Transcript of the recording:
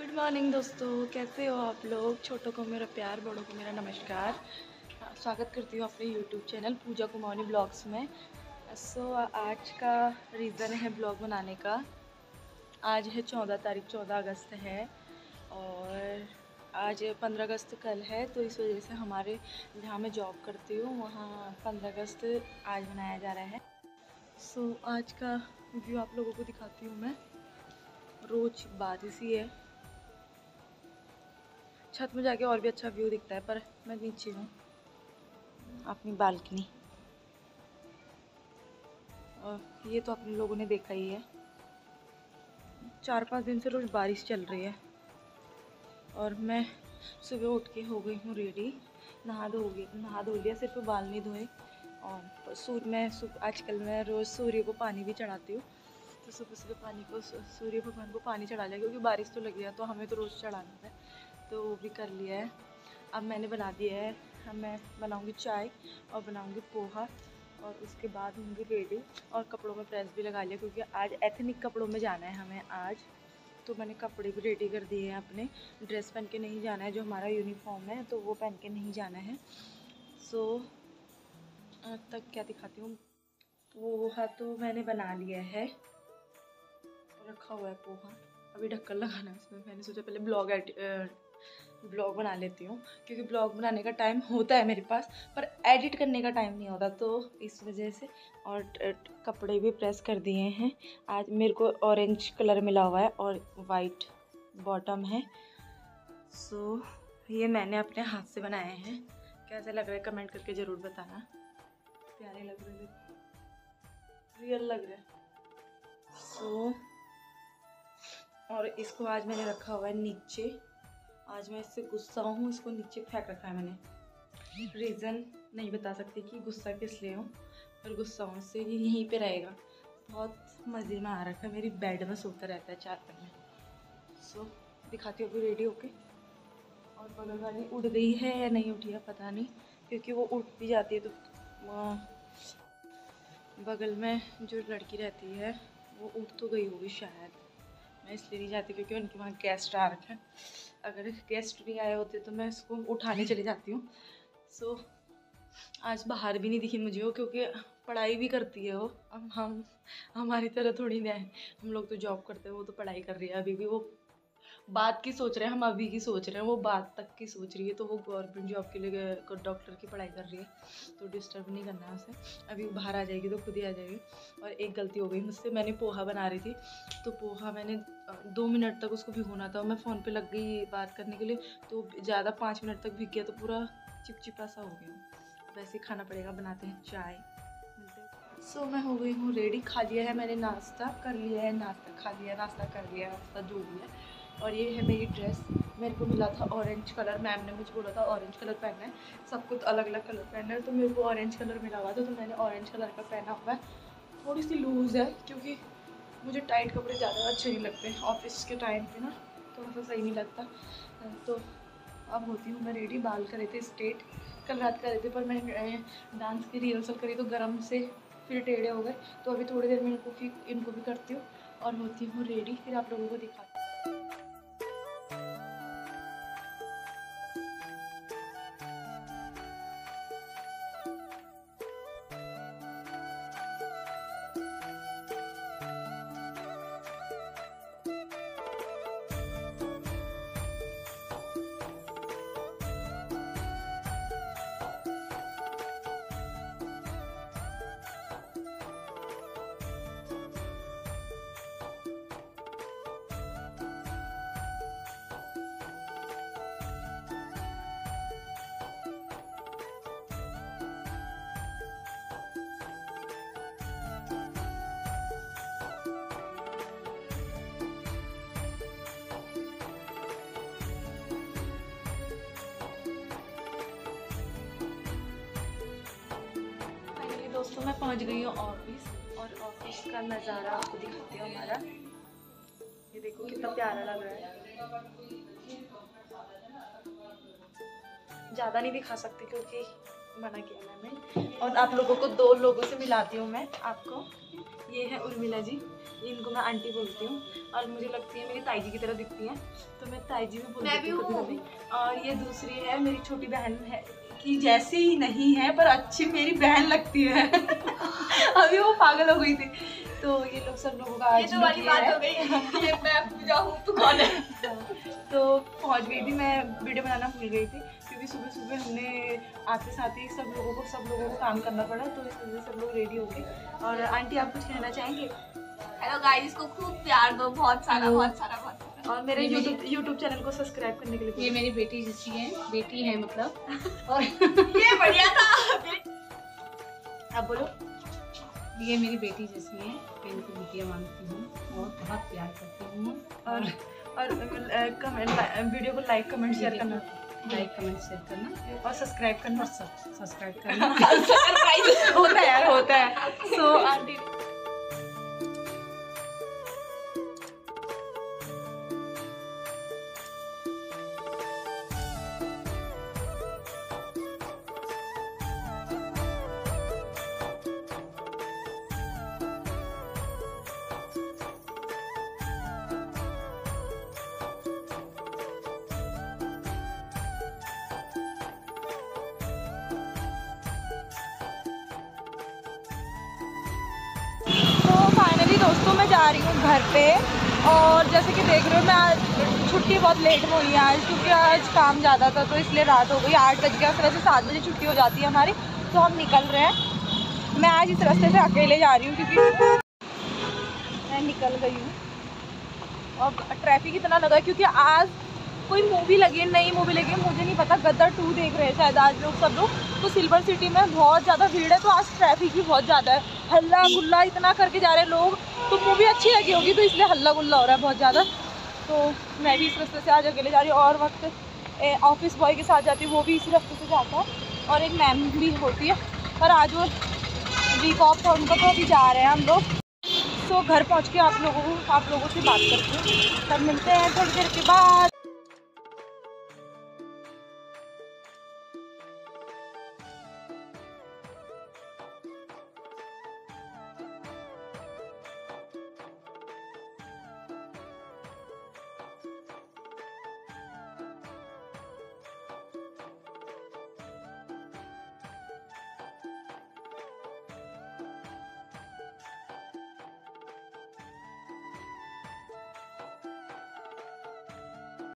Good morning दोस्तों, कैसे हो आप लोग। छोटों को मेरा प्यार, बड़ों को मेरा नमस्कार। स्वागत करती हूँ अपने YouTube channel Pooja Kumari blogs में। आज का रीज़न है ब्लॉग बनाने का। आज है 14 तारीख, 14 अगस्त है और आज 15 अगस्त कल है, तो इस वजह से हमारे जहाँ मैं जॉब करती हूँ वहाँ 15 अगस्त आज मनाया जा रहा है। आज का व्यू आप लोगों को दिखाती हूँ मैं। रोज बारिश ही है, छत में जाके और भी अच्छा व्यू दिखता है, पर मैं नीचे हूँ अपनी बालकनी। और ये तो अपने लोगों ने देखा ही है, 4-5 दिन से रोज बारिश चल रही है। और मैं सुबह उठ के हो गई हूँ रेडी, नहा धो लिया, सिर्फ बाल नहीं धोए। और आजकल मैं रोज़ सूर्य को पानी भी चढ़ाती हूँ, तो सुबह सूर्य भगवान को पानी चढ़ा लिया, क्योंकि बारिश तो लगी है तो हमें तो रोज़ चढ़ाना है, तो वो भी कर लिया है। अब मैंने बना दिया है, अब मैं बनाऊंगी चाय और बनाऊंगी पोहा, और उसके बाद होंगी रेडी। और कपड़ों में प्रेस भी लगा लिया, क्योंकि आज एथनिक कपड़ों में जाना है हमें आज, तो मैंने कपड़े भी रेडी कर दिए हैं। अपने ड्रेस पहन के नहीं जाना है, जो हमारा यूनिफॉर्म है तो वो पहन के नहीं जाना है। अब तक क्या दिखाती हूँ। पोहा तो मैंने बना लिया है, रखा हुआ है पोहा, अभी ढक्कन लगाना है उसमें। मैंने सोचा पहले ब्लॉग बना लेती हूँ, क्योंकि ब्लॉग बनाने का टाइम होता है मेरे पास, पर एडिट करने का टाइम नहीं होता, तो इस वजह से। और कपड़े भी प्रेस कर दिए हैं। आज मेरे को ऑरेंज कलर मिला हुआ है और वाइट बॉटम है। ये मैंने अपने हाथ से बनाए हैं। कैसे लग रहे हैं कमेंट करके ज़रूर बताना। प्यारे लग रहे हैं, रियल लग रहे हैं। और इसको आज मैंने रखा हुआ है नीचे। आज मैं इससे गुस्सा हूँ, इसको नीचे फेंक रखा है मैंने। रीज़न नहीं बता सकती कि गुस्सा किस लिए हूँ, पर गुस्सा हूँ इससे, ये यहीं पे रहेगा। बहुत मज़े में आ रखा है, मेरी बेड में सोता रहता है चारपाई में। दिखाती हूँ अभी रेडी होके। और बगल वाली उड़ गई है या नहीं उठी है पता नहीं, क्योंकि वो उठ भी जाती है तो बगल में जो लड़की रहती है वो उठ तो गई होगी शायद। मैं इसलिए नहीं जाती क्योंकि उनके वहाँ गेस्ट आ रखे हैं। अगर गेस्ट नहीं आए होते तो मैं उसको उठाने चली जाती हूँ। आज बाहर भी नहीं दिखी मुझे वो, क्योंकि पढ़ाई भी करती है वो। अब हम हमारी तरह थोड़ी ना है, हम लोग तो जॉब करते हैं, वो तो पढ़ाई कर रही है। अभी भी वो बात की सोच रहे हैं, हम अभी की सोच रहे हैं, वो बात तक की सोच रही है। तो वो गवर्नमेंट जॉब के लिए डॉक्टर की पढ़ाई कर रही है, तो डिस्टर्ब नहीं करना है उसे। अभी बाहर आ जाएगी तो खुद ही आ जाएगी। और एक गलती हो गई मुझसे, मैंने पोहा बना रही थी, तो पोहा मैंने 2 मिनट तक उसको भिगोना था। मैं फ़ोन पे लग गई बात करने के लिए, तो ज़्यादा 5 मिनट तक भीग गया, तो पूरा चिपचिपा सा हो गया। वैसे खाना पड़ेगा, बनाते हैं चाय, मिलते हैं। मैं हो गई हूँ रेडी। खा लिया है मैंने, नाश्ता कर लिया है, नाश्ता खा लिया, नाश्ता कर लिया, नाश्ता जो भी है। और ये है मेरी ड्रेस, मेरे को मिला था ऑरेंज कलर। मैम ने मुझे बोला था ऑरेंज कलर पहनना है, सबको तो अलग अलग कलर पहनना है, तो मेरे को ऑरेंज कलर मिला हुआ था, तो मैंने ऑरेंज कलर का पहना हुआ है। थोड़ी सी लूज़ है, क्योंकि मुझे टाइट कपड़े ज़्यादा अच्छे नहीं लगते ऑफिस के टाइम पे ना, थोड़ा सा सही नहीं लगता। तो अब होती हूँ मैं रेडी। बाल करे थे स्ट्रेट, कल रात करे थे, पर मैंने डांस की रिहर्सल करी तो गरम से फिर टेढ़े हो गए, तो अभी थोड़ी देर में इनको भी करती हूँ और होती हूँ रेडी, फिर आप लोगों को दिखाती हूँ। दोस्तों मैं पहुंच गई हूँ ऑफिस, और ऑफिस का नज़ारा आपको दिखाती हूँ हमारा। ये देखो कितना प्यारा लग रहा है। ज़्यादा नहीं दिखा सकती क्योंकि मना किया मैंने। और आप लोगों को 2 लोगों से मिलाती हूँ मैं आपको। ये है उर्मिला जी, इनको मैं आंटी बोलती हूँ और मुझे लगती है मेरी ताई जी की तरह दिखती हैं, तो मैं ताई जी भी बोलती हूँ कभी। और ये दूसरी है मेरी छोटी बहन है कि जैसी ही नहीं है पर अच्छी मेरी बहन लगती है। अभी वो पागल हो गई थी। तो ये लोग सब लोगों का आज ये वाली बात हो गई। ये मैं पूजा हूँ, तू कौन है? तो पहुँच गई थी, मैं वीडियो बनाना भूल गई थी क्योंकि सुबह सुबह हमने आते साथ ही सब लोगों को काम करना पड़ा, तो इस वजह से सब लोग रेडी हो गए। और आंटी आप कुछ कहना चाहेंगे? हेलो गाइस, को खूब प्यार दो, बहुत सारा। और मेरे YouTube चैनल को सब्सक्राइब करने के लिए। ये मेरी बेटी जैसी है, बेटी है मतलब। और ये बढ़िया था। आप बोलो। ये मेरी बेटी जैसी है, मैं इनको बिटिया मानती हूँ और बहुत प्यार करती हूँ। और वीडियो को लाइक कमेंट शेयर करना, और सब्सक्राइब करना, होता है। सो आंटी दोस्तों मैं जा रही हूँ घर पे, और जैसे कि देख रहे हो मैं आज छुट्टी बहुत लेट हो रही है आज, क्योंकि आज काम ज़्यादा था तो इसलिए रात हो गई। 8 बज गया, फिर ऐसे 7 बजे छुट्टी हो जाती है हमारी, तो हम निकल रहे हैं। मैं आज इस रास्ते से अकेले जा रही हूँ क्योंकि मैं निकल गई हूँ और ट्रैफिक इतना लगा है क्योंकि आज कोई मूवी लगी है, नई मूवी लगी है, मुझे नहीं पता, गदर 2 देख रहे हैं शायद आज लोग सब लोग। तो सिल्वर सिटी में बहुत ज़्यादा भीड़ है, तो आज ट्रैफिक भी बहुत ज़्यादा है, हल्ला गुल्ला इतना करके जा रहे हैं लोग। तो मूवी अच्छी लगी होगी तो इसलिए हल्ला गुल्ला हो रहा है बहुत ज़्यादा। तो मैं भी इस रास्ते से आज अकेले जा रही हूँ, और वक्त ऑफिस बॉय के साथ जाती हूँ, वो भी इसी रास्ते से जाता है, और एक मैम भी होती है, पर आज वो वीक ऑफ था उनका, तो अभी जा रहे हैं हम लोग। तो घर पहुँच के आप लोगों से बात करते हैं, तब मिलते हैं थोड़ी देर के बाद।